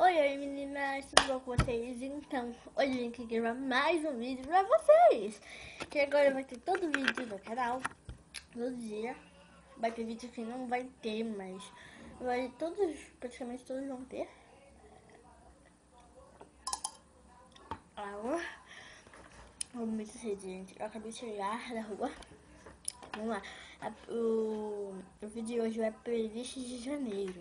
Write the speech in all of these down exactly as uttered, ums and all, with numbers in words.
Oi, oi meninas, tudo bom com vocês? Então, hoje eu vim aqui gravar mais um vídeo pra vocês. Que agora vai ter todo vídeo no canal, todo dia. Vai ter vídeo que não vai ter, mas vai todos, praticamente todos vão ter. Água. Vamos muito cedo, gente. Eu acabei de chegar da rua. Vamos lá. O, o vídeo de hoje é playlist de janeiro.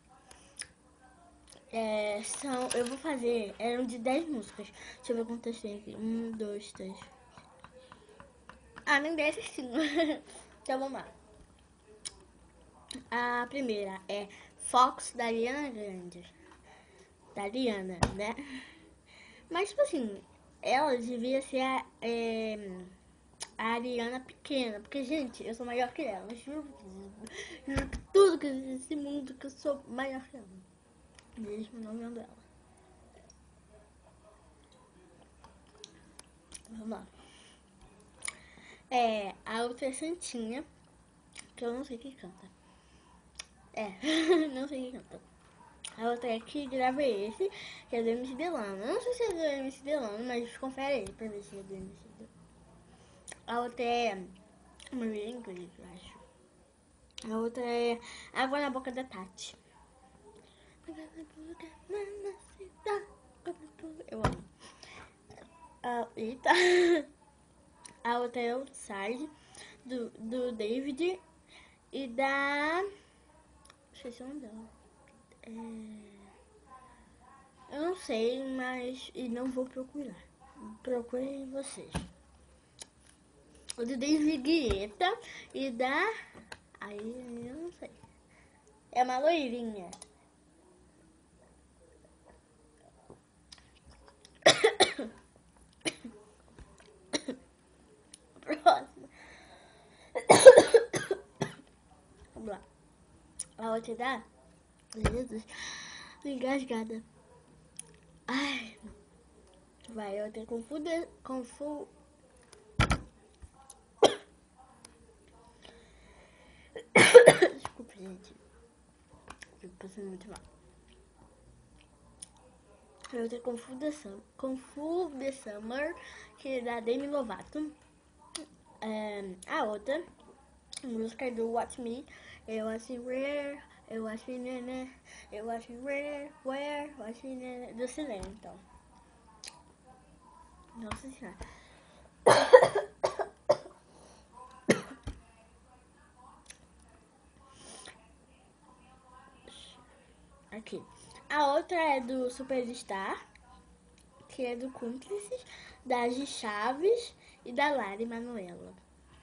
É, são, eu vou fazer, eram de dez músicas. Deixa eu ver quantas tem aqui. Um, dois, três. Ah, nem dez sim. Então vamos lá. A primeira é Fox, da Ariana Grande. Da Ariana, né? Mas, tipo assim, ela devia ser a, é, a Ariana pequena. Porque, gente, eu sou maior que ela. Juro, juro que tudo que existe nesse mundo que eu sou maior que ela. Mesmo não vendo ela. Vamos lá. É, a outra é Santinha, que eu não sei quem canta. É, não sei quem canta. A outra é Que Grava Esse, que é do M C Delano. Eu não sei se é do M C Delano, mas confere aí pra ver se é do M C Delano. A outra é Maria Inglês, eu acho. A outra é Água na Boca da Tati. Eu amo. Ah, eita. A outra é Outside, do, do David e da... Esqueci o nome dela. É... Eu não sei, mas... E não vou procurar. Procurem vocês. O do David Guetta e da... Aí eu não sei. É uma loirinha. Próxima. Vamos lá. A outra da... Jesus. Engasgada. Ai. Vai, eu tenho confusa... Confu... Desculpa, gente. Eu tô passando muito mal. Eu tenho Confu the Summer, Confu the Summer, que é da Demi Lovato. É, a outra música é do Watch Me. Eu acho Where, eu acho Nene, eu acho Where, Where, eu acho Nene, do Silêncio, então. Nossa senhora. Aqui. A outra é do Superstar, que é do Cúmplices, da G Chaves e da Lari Manoela.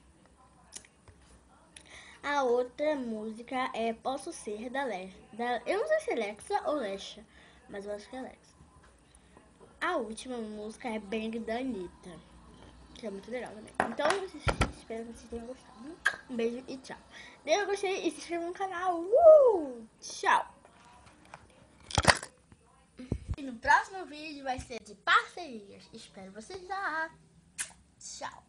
A outra música é Posso Ser, da Lexa. Da, eu não sei se é Lexa ou Lexa, mas eu acho que é Lexa. A última música é Bang, da Anitta, que é muito legal também. Então, espero que vocês tenham gostado. Um beijo e tchau. Dê um gostei e se inscreva no canal. Uh! Tchau! E no próximo vídeo vai ser de parcerias. Espero vocês lá. Tchau!